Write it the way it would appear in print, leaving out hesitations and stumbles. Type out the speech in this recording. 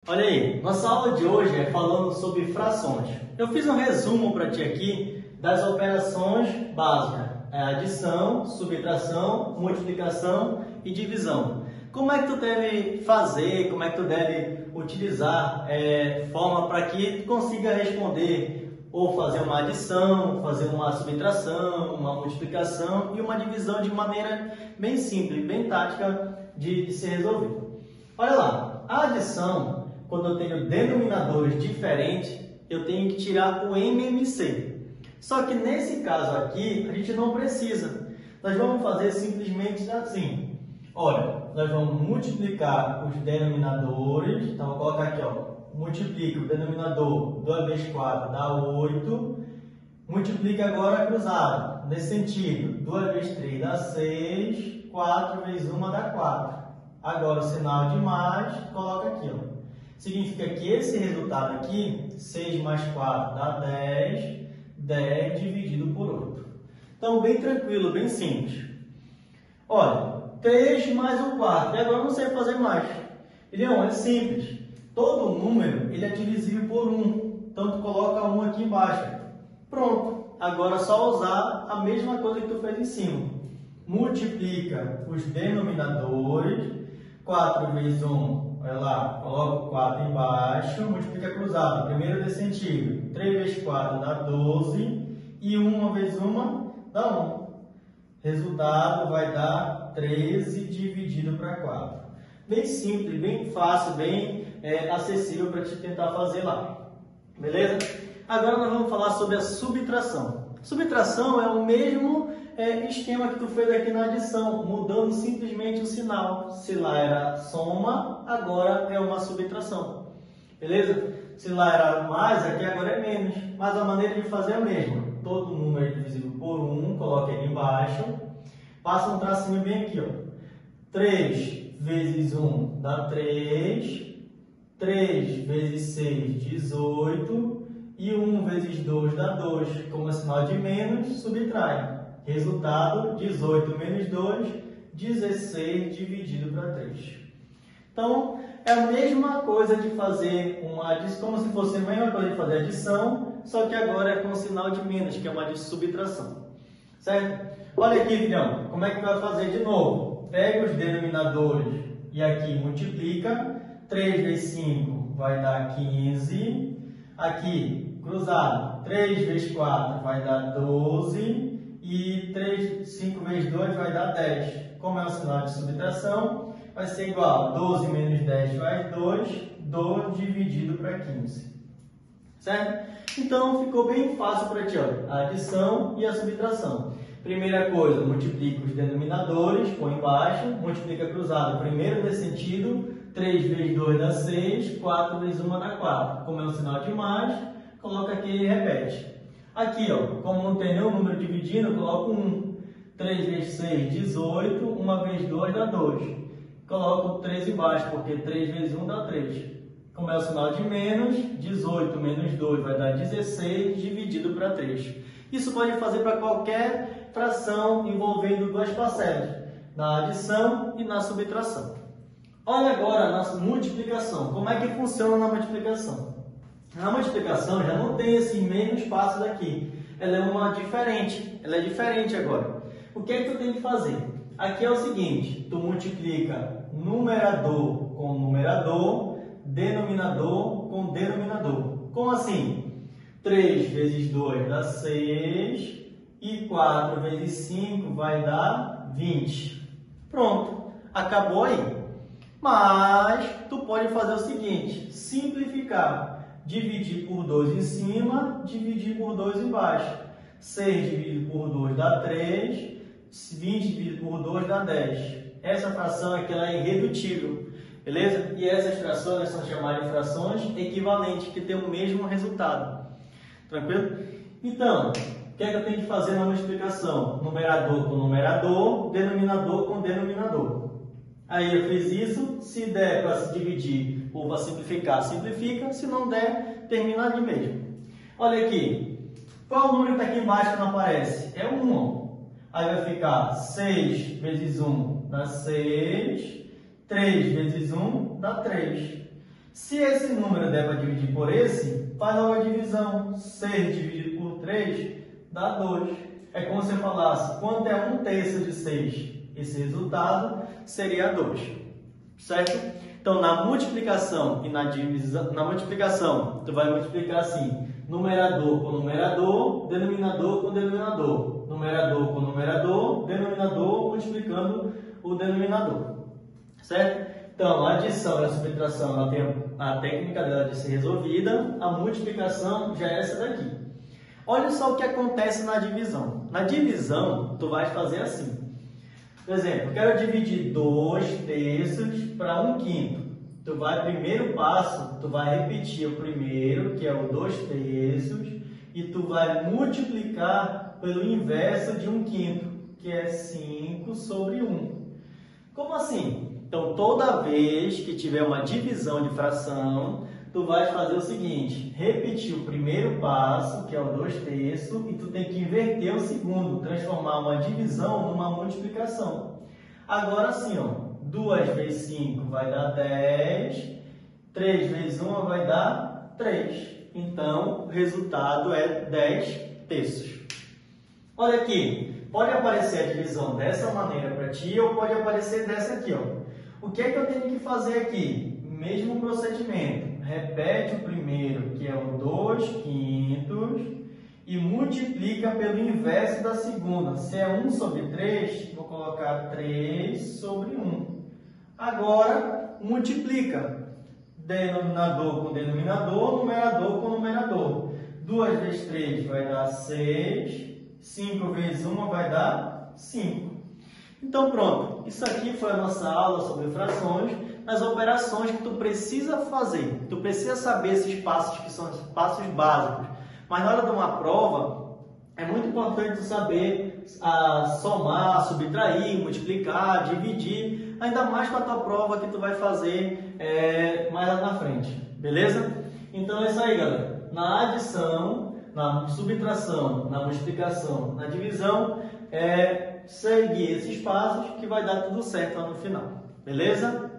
Olha aí, nossa aula de hoje é falando sobre frações. Eu fiz um resumo para ti aqui das operações básicas. Adição, subtração, multiplicação e divisão. Como é que tu deve fazer, como é que tu deve utilizar forma para que tu consiga responder ou fazer uma adição, fazer uma subtração, uma multiplicação e uma divisão de maneira bem simples, bem tática de ser resolvido. Olha lá, a adição, quando eu tenho denominadores diferentes, eu tenho que tirar o MMC. Só que nesse caso aqui, a gente não precisa. Nós vamos fazer simplesmente assim. Olha, nós vamos multiplicar os denominadores. Então, vou colocar aqui, ó. Multiplica o denominador 2 vezes 4 dá 8. Multiplica agora cruzado. Nesse sentido, 2 vezes 3 dá 6. 4 vezes 1 dá 4. Agora o sinal de mais, coloca aqui, ó. Significa que esse resultado aqui, 6 mais 4 dá 10. 10 dividido por 8. Então, bem tranquilo, bem simples. Olha, 3 mais um quarto. E agora eu não sei fazer mais. Leão, é simples. Todo número ele é divisível por 1. Então, tu coloca 1 aqui embaixo. Pronto. Agora é só usar a mesma coisa que tu fez em cima. Multiplica os denominadores. 4 vezes 1, olha lá, coloca o 4 embaixo, multiplica cruzado. Primeiro desse sentido, 3 vezes 4 dá 12 e 1 vezes 1 dá 1. Resultado vai dar 13 dividido para 4. Bem simples, bem fácil, bem acessível para te tentar fazer lá. Beleza? Agora nós vamos falar sobre a subtração. Subtração é o mesmo esquema que tu fez aqui na adição, mudando simplesmente o sinal. Se lá era soma, agora é uma subtração. Beleza? Se lá era mais, aqui agora é menos. Mas a maneira de fazer é a mesma. Todo número é divisível por 1, coloca ele embaixo. Passa um tracinho bem aqui, ó. 3 vezes 1 dá 3. 3 vezes 6, 18. E 1 vezes 2 dá 2. Como é sinal de menos, subtrai. Resultado, 18 menos 2, 16 dividido para 3. Então, é a mesma coisa de fazer uma adição, como se fosse a mesma coisa de fazer adição, só que agora é com sinal de menos, que é uma de subtração. Certo? Olha aqui, filhão, como é que vai fazer de novo? Pega os denominadores e aqui multiplica. 3 vezes 5 vai dar 15. Aqui, cruzado, 3 vezes 4 vai dar 12. E 5 vezes 2 vai dar 10. Como é um sinal de subtração, vai ser igual a 12 menos 10 faz 2. 2 dividido para 15. Certo? Então, ficou bem fácil para ti, ó, a adição e a subtração. Primeira coisa, multiplica os denominadores, põe embaixo, multiplica cruzado. Primeiro nesse sentido, 3 vezes 2 dá 6, 4 vezes 1 dá 4. Como é um sinal de mais, coloca aqui e repete. Aqui, ó, como não tem nenhum número dividindo, eu coloco 1. 3 vezes 6, 18. 1 vezes 2 dá 2. Coloco 3 embaixo, porque 3 vezes 1 dá 3. Como é o sinal de menos, 18 menos 2 vai dar 16, dividido para 3. Isso pode fazer para qualquer fração envolvendo duas parcelas, na adição e na subtração. Olha agora na multiplicação. Como é que funciona na multiplicação? A multiplicação já não tem esses mesmos passos aqui. Ela é diferente agora. O que é que tu tem que fazer? Aqui é o seguinte, tu multiplica numerador com numerador, denominador com denominador. Como assim? 3 vezes 2 dá 6 e 4 vezes 5 vai dar 20. Pronto, acabou aí. Mas tu pode fazer o seguinte, simplificar. Dividir por 2 em cima, dividir por 2 embaixo. 6 dividido por 2 dá 3, 20 dividido por 2 dá 10. Essa fração aqui ela é irredutível, beleza? E essas frações são chamadas de frações equivalentes, que têm o mesmo resultado. Tranquilo? Então, o que é que eu tenho que fazer na multiplicação? Numerador com numerador, denominador com denominador. Aí eu fiz isso, se der para se dividir ou para simplificar, simplifica. Se não der, termina ali mesmo. Olha aqui. Qual o número que está aqui embaixo que não aparece? É 1. Aí vai ficar 6 vezes 1 dá 6. 3 vezes 1 dá 3. Se esse número der para dividir por esse, faz logo a divisão. 6 dividido por 3 dá 2. É como se eu falasse, quanto é 1/3 de 6? Esse resultado seria 2. Certo? Então, na multiplicação e na divisão, na multiplicação, tu vai multiplicar assim, numerador com numerador, denominador com denominador. Numerador com numerador, denominador multiplicando o denominador. Certo? Então, a adição e a subtração, ela tem a técnica dela de ser resolvida, a multiplicação já é essa daqui. Olha só o que acontece na divisão. Na divisão, tu vai fazer assim. Por exemplo, eu quero dividir 2/3 para 1/5. Tu vai, primeiro passo, tu vai repetir o primeiro, que é o 2/3, e tu vai multiplicar pelo inverso de 1/5, que é 5 sobre 1. Como assim? Então, toda vez que tiver uma divisão de fração, tu vai fazer o seguinte, repetir o primeiro passo, que é o 2/3, e tu tem que inverter o segundo, transformar uma divisão numa multiplicação. Agora sim, ó, 2 vezes 5 vai dar 10, 3 vezes 1 vai dar 3. Então, o resultado é 10/3. Olha aqui, pode aparecer a divisão dessa maneira para ti, ou pode aparecer dessa aqui, ó. O que é que eu tenho que fazer aqui? Mesmo procedimento. Repete o primeiro, que é o 2/5, e multiplica pelo inverso da segunda. Se é 1 sobre 3, vou colocar 3 sobre 1. Agora, multiplica. Denominador com denominador, numerador com numerador. 2 vezes 3 vai dar 6. 5 vezes 1 vai dar 5. Então, pronto. Isso aqui foi a nossa aula sobre frações, as operações que tu precisa fazer. Tu precisa saber esses passos que são os passos básicos. Mas na hora de uma prova, é muito importante tu saber somar, subtrair, multiplicar, dividir, ainda mais com a tua prova que tu vai fazer mais lá na frente. Beleza? Então é isso aí, galera. Na adição, na subtração, na multiplicação, na divisão, seguir esses passos que vai dar tudo certo lá no final. Beleza?